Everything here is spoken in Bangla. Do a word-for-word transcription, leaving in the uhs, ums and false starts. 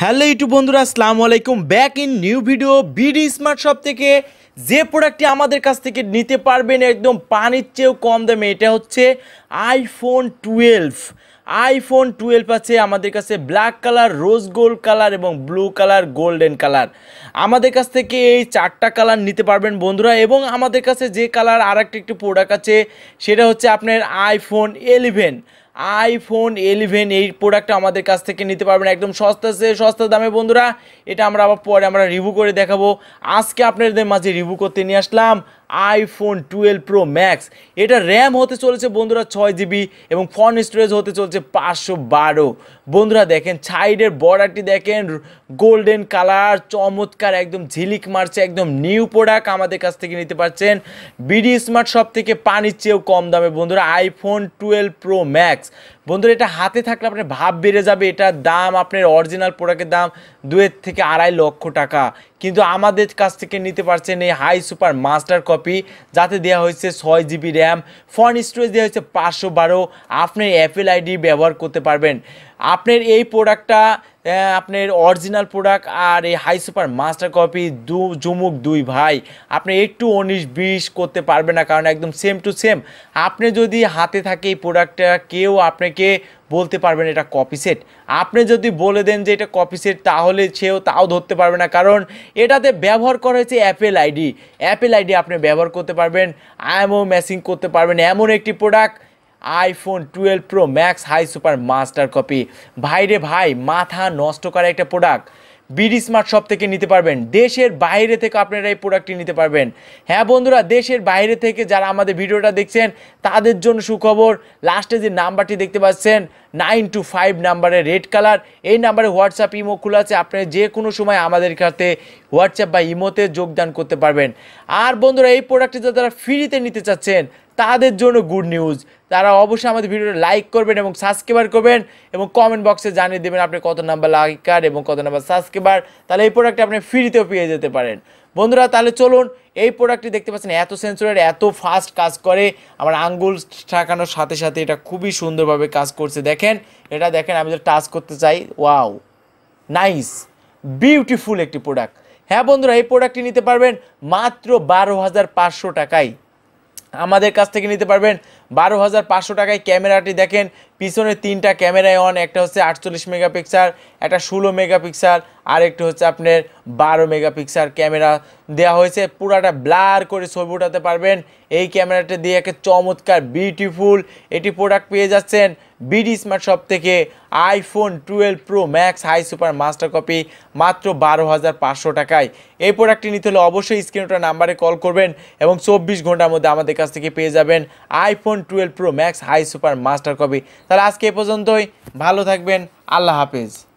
হ্যালো ইউটিউব বন্ধুরা, আসসালামু আলাইকুম। Back in new video. BD smart shop থেকে যে প্রোডাক্টটি আমাদের কাছ থেকে নিতে পারবেন একদম পানির চেয়েও কম দামে, এটা হচ্ছে আইফোন টুয়েলভ। আইফোন টুয়েলভ আছে আমাদের কাছে black colour, rose gold colour এবং ব্লু কালার, গোল্ডেন কালার। আমাদের কাছ থেকে এই চারটা কালার নিতে পারবেন বন্ধুরা। এবং আমাদের কাছে যে কালার আর একটা একটি প্রোডাক্ট আছে সেটা হচ্ছে আপনার আইফোন ইলেভেন। আইফোন ইলেভেন এই প্রোডাক্টটা আমাদের কাছ থেকে নিতে পারবেন একদম সস্তা সে সস্তা দামে বন্ধুরা। এটা আমরা আবার পরে আমরা রিভিউ করে দেখাবো। আজকে আপনাদের মাঝে রিভিউ করতে নিয়ে আসলাম আইফোন টুয়েলভ প্রো ম্যাক্স। এটা র্যাম হতে চলেছে বন্ধুরা ছয় জিবি এবং ফোন স্টোরেজ হতে চলছে পাঁচশো বারো। বন্ধুরা দেখেন সাইডের বর্ডারটি দেখেন, গোল্ডেন কালার, চমৎকার, একদম ঝিলিক মারছে, একদম নিউ প্রোডাক্ট। আমাদের কাছ থেকে নিতে পারছেন বিডি স্মার্ট শপ থেকে পানির চেয়েও কম দামে বন্ধুরা আইফোন টুয়েলভ প্রো ম্যাক্স। বন্ধুরা এটা হাতে থাকলে আপনার ভাব বেড়ে যাবে। এটার দাম আপনার অরিজিনাল প্রোডাক্টের দাম দুয়ের থেকে আড়াই লক্ষ টাকা, কিন্তু আমাদের কাছ থেকে নিতে পারছেন এই হাই সুপার মাস্টার কপি, যাতে দেওয়া হয়েছে ছয় জিবি র্যাম, ফোন স্টোরেজ দেওয়া হয়েছে পাঁচশো বারো। আপনি অ্যাপেল আইডি ব্যবহার করতে পারবেন। আপনার এই প্রোডাক্টটা আপনার অরিজিনাল প্রোডাক্ট আর এই হাই সুপার মাস্টার কপি দু জুমুক দুই ভাই, আপনি একটু উনিশ বিশ করতে পারবেন না, কারণ একদম সেম টু সেম। আপনি যদি হাতে থাকে এই প্রোডাক্টটা, কেউ আপনাকে বলতে পারবেন এটা কপি সেট। আপনি যদি বলে দেন যে এটা কপি সেট, তাহলে সেও তাও ধরতে পারবে না, কারণ এটাতে ব্যবহার করা হয়েছে অ্যাপেল আইডি। অ্যাপেল আইডি আপনি ব্যবহার করতে পারবেন, আইএমও ম্যাচিং করতে পারবেন, এমন একটি product iPhone twelve pro max high super master copy. ভাইরে ভাই, মাথা নষ্ট করা একটা প্রোডাক্ট। বিডি স্মার্ট শপ থেকে নিতে পারবেন, দেশের বাইরে থেকে আপনারা এই প্রোডাক্টটি নিতে পারবেন। হ্যাঁ বন্ধুরা, দেশের বাইরে থেকে যারা আমাদের ভিডিওটা দেখছেন তাদের জন্য সুখবর। লাস্টে যে নাম্বারটি দেখতে পাচ্ছেন নাইন টু ফাইভ নাম্বারে রেড কালার, এই নাম্বারে হোয়াটসঅ্যাপ ইমো খোলা আছে। আপনি যে কোনো সময় আমাদের কাছে হোয়াটসঅ্যাপ বা ইমোতে যোগদান করতে পারবেন। আর বন্ধুরা এই প্রোডাক্টটি যারা ফ্রিতে নিতে চাচ্ছেন তাদের জন্য গুড নিউজ। তারা অবশ্যই আমাদের ভিডিওটা লাইক করবেন এবং সাবস্ক্রাইবার করবেন এবং কমেন্ট বক্সে জানিয়ে দেবেন আপনি কত নাম্বার লাইকার এবং কত নাম্বার সাবস্ক্রাইবার, তাহলে এই প্রোডাক্টটা আপনি ফ্রিতেও পেয়ে যেতে পারেন বন্ধুরা। তাহলে চলুন, এই প্রোডাক্টটি দেখতে পাচ্ছেন এত সেন্সরের, এত ফাস্ট কাজ করে। আমার আঙ্গুল ঠাকানোর সাথে সাথে এটা খুবই সুন্দরভাবে কাজ করছে। দেখেন এটা দেখেন, আমি যদি টাচ করতে চাই, ওয়াও, নাইস, বিউটিফুল একটি প্রোডাক্ট। হ্যাঁ বন্ধুরা, এই প্রোডাক্টটি নিতে পারবেন মাত্র বারো হাজার পাঁচশো টাকায়। আমাদের কাছ থেকে নিতে পারবেন বারো হাজার পাঁচশো টাকায়। ক্যামেরাটি দেখেন, পিছনে তিনটা ক্যামেরায় অন, একটা হচ্ছে আটচল্লিশ মেগাপিক্সেল, একটা ষোলো মেগাপিক্সেল, আর একটা হচ্ছে আপনার বারো মেগাপিক্সেল ক্যামেরা দেওয়া হয়েছে। পুরাটা ব্লার করে ছবি উঠাতে পারবেন এই ক্যামেরাটা দিয়ে। একটা চমৎকার বিউটিফুল এটি প্রোডাক্ট পেয়ে যাচ্ছেন বিডি স্মার্ট শপ থেকে iPhone twelve pro max high super master copy মাত্র বারো হাজার পাঁচশো টাকায়। এই প্রোডাক্টটি নিতে হলে অবশ্যই স্ক্রিনটার নাম্বারে কল করবেন এবং চব্বিশ ঘন্টার মধ্যে আমাদের কাছ থেকে পেয়ে যাবেন iPhone twelve pro max high super master copy. তাহলে আজকে এ পর্যন্তই, ভালো থাকবেন, আল্লাহ হাফেজ।